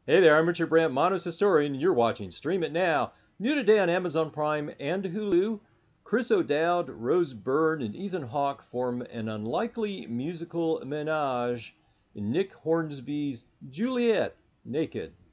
Hey there, I'm Richard Brandt, Modernist Historian. You're watching Stream It Now. New today on Amazon Prime and Hulu, Chris O'Dowd, Rose Byrne, and Ethan Hawke form an unlikely musical menage in Nick Hornsby's Juliet, Naked.